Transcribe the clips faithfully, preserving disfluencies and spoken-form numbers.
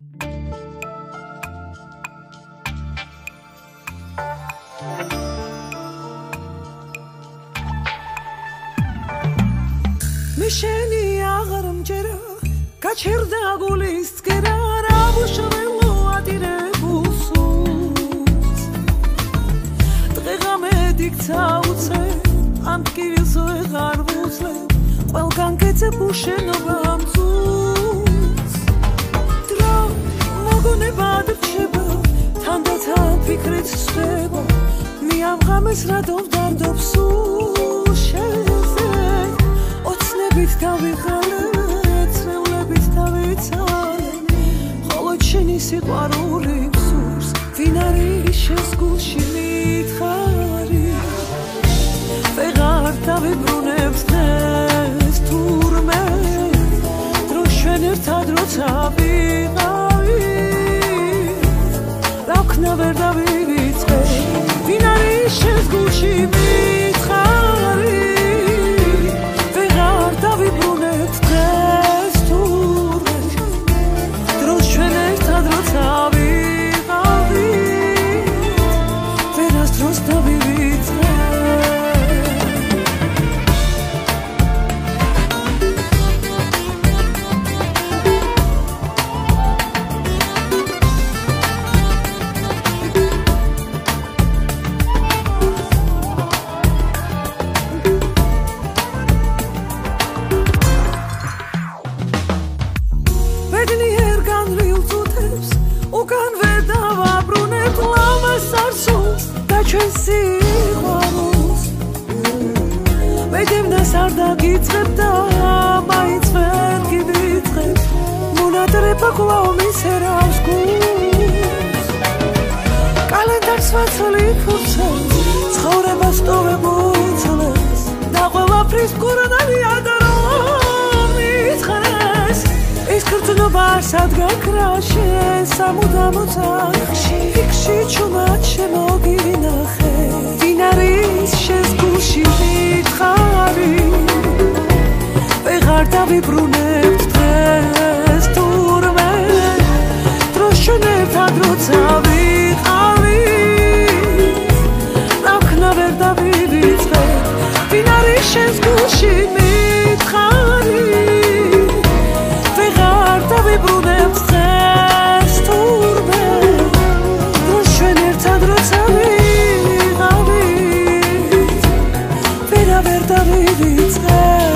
მიშენი აღარ მჯერა გაჩერდა გულის წკერა რა უშველო ადირებულს დღეღამე დიქცა უცე ამ კივილს ვეღარ ვუძლე ყველგან გეძებ უშენობა მძულს დრო მოგონებად რჩება თანდათან ფიქრით სვება მე ამ ღამეს რადომ ვდარდობ სულ შეზე ოცნებით დავიღალე ცრევლებით დავიცალე ხოლო შენი სიყვარული მსურს ვინ არის შენს გულში მითხარი ვეღარ დავიბრუნებ დღეს თურმე დრო ჩვენ ერთად როცა ვიყავით რა ვქნა ვერ დავივიწყე ვინ არის შენს გულში მითხარი დავიბრუნებთ დღეს თურმე დროს ჩვენ ერთად როცა ვიყავით ვერასდროს დავივიწყე ჩვენ სიყვარულს მედემნას არ დაგიწყებდა მაინც ვერ გივიწყებ მონატრება კვლავ მისერავს გულს კალენდარს ვაცლი ფურცელს ცხოვრებას ტოვებ უძლებს და ყველაფრის მკურნალია და რომ მითხრეს ის ქრწნობა სად გაქრაშე სამუდამ ოთახში იქში ჩუმად შემოგინახე ვინ არის შენს გულში მითხარი ვეღარ დავიბრუნებთ დღეს თურმე დროს ჩვენ ერთად როცა ვიყავით რა ვქნა ვერ დავივიწყე ვინ არის შენს გულში მითხარი დავიბრუნებთ დღეს თურმე დროს ჩვენ ერთად როცა ვიყავით ვერა ვერ დავივიწყე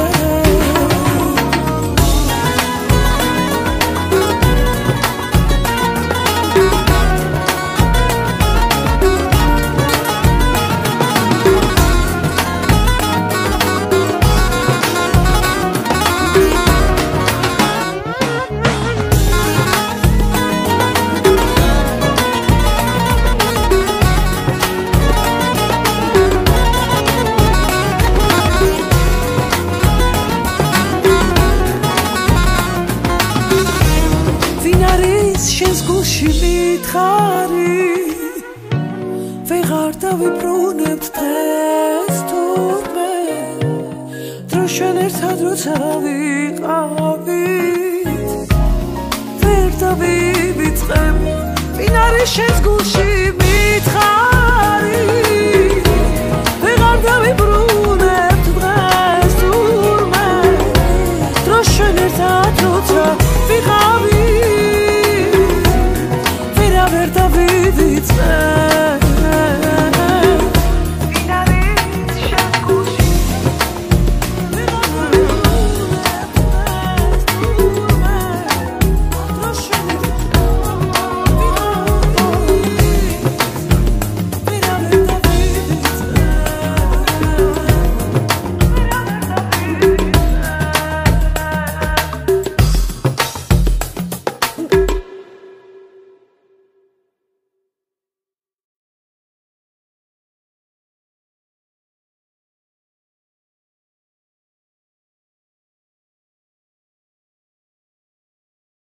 შენს გულში მითხარი ვეღარ დავიბრუნებთ დღეს თურმე დროს ჩვენ ერთად როცა ვიყავით ვერ დავივიწყებ ვინ არის შენს გულში მითხარი